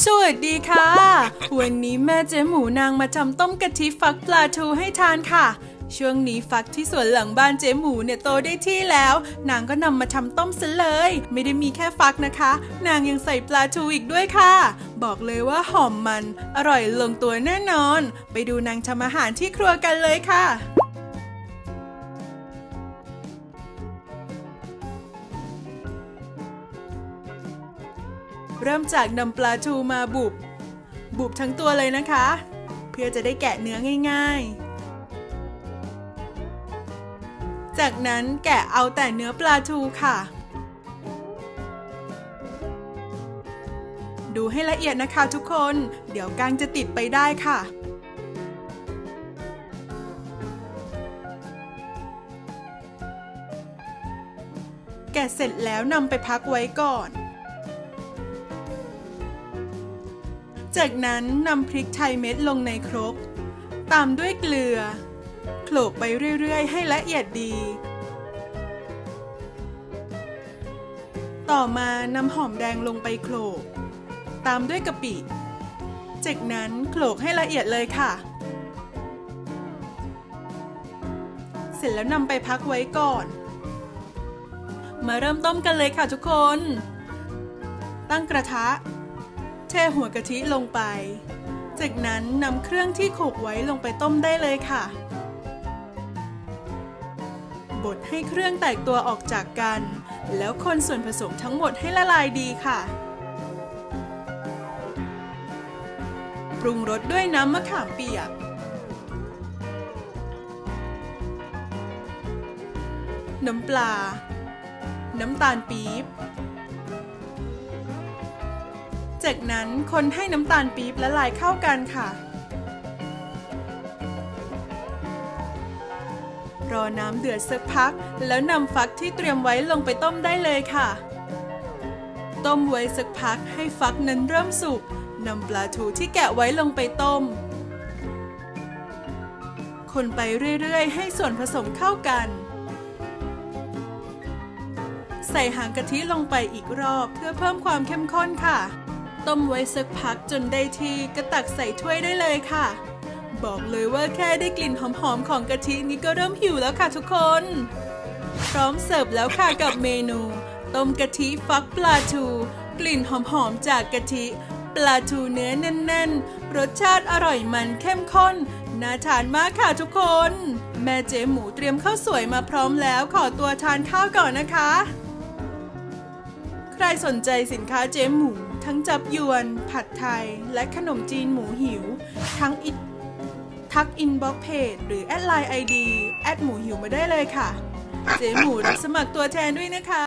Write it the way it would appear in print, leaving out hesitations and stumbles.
วัสดีค่ะวันนี้แม่เจ๊หมูนางมาทำต้มกะทิฟักปลาทูให้ทานค่ะช่วงนี้ฟักที่สวนหลังบ้านเจ๊หมูเนี่ยโตได้ที่แล้วนางก็นำมาทำต้มซะเลยไม่ได้มีแค่ฟักนะคะนางยังใส่ปลาทูอีกด้วยค่ะบอกเลยว่าหอมมันอร่อยลงตัวแน่นอนไปดูนางทำอาหารที่ครัวกันเลยค่ะเริ่มจากนำปลาทูมาบุบทั้งตัวเลยนะคะเพื่อจะได้แกะเนื้อง่ายๆจากนั้นแกะเอาแต่เนื้อปลาทูค่ะดูให้ละเอียดนะคะทุกคนเดี๋ยวก้างจะติดไปได้ค่ะแกะเสร็จแล้วนำไปพักไว้ก่อนจากนั้นนำพริกไทยเม็ดลงในครกตามด้วยเกลือโขลกไปเรื่อยๆให้ละเอียดดีต่อมานำหอมแดงลงไปโขลกตามด้วยกะปิจากนั้นโขลกให้ละเอียดเลยค่ะเสร็จแล้วนำไปพักไว้ก่อนมาเริ่มต้มกันเลยค่ะทุกคนตั้งกระทะเทหัวกะทิลงไปจากนั้นนำเครื่องที่โขลกไว้ลงไปต้มได้เลยค่ะบดให้เครื่องแตกตัวออกจากกันแล้วคนส่วนผสมทั้งหมดให้ละลายดีค่ะปรุงรสด้วยน้ำมะขามเปียกน้ำปลาน้ำตาลปี๊บจากนั้นคนให้น้ำตาลปี๊บละลายเข้ากันค่ะรอน้ำเดือดสักพักแล้วนำฟักที่เตรียมไว้ลงไปต้มได้เลยค่ะต้มไว้สักพักให้ฟักนั้นเริ่มสุกนำปลาทูที่แกะไว้ลงไปต้มคนไปเรื่อยๆให้ส่วนผสมเข้ากันใส่หางกะทิลงไปอีกรอบเพื่อเพิ่มความเข้มข้นค่ะต้มไว้สักพักจนได้ที่ก็ตักใส่ถ้วยได้เลยค่ะบอกเลยว่าแค่ได้กลิ่นหอมๆของกะทินี้ก็เริ่มหิวแล้วค่ะทุกคนพร้อมเสิร์ฟแล้วค่ะกับเมนูต้มกะทิฟักปลาทูกลิ่นหอมๆจากกะทิปลาทูเนื้อแน่นๆรสชาติอร่อยมันเข้มข้นน่าทานมากค่ะทุกคนแม่เจ๊หมูเตรียมข้าวสวยมาพร้อมแล้วขอตัวทานข้าวก่อนนะคะใครสนใจสินค้าเจ๊หมูทั้งจับยวนผัดไทยและขนมจีนหมูหิวทักอินบ็อกซ์เพจหรือแอดไลน์ ID แอดหมูหิวมาได้เลยค่ะเจ๊หมูรับสมัครตัวแทนด้วยนะคะ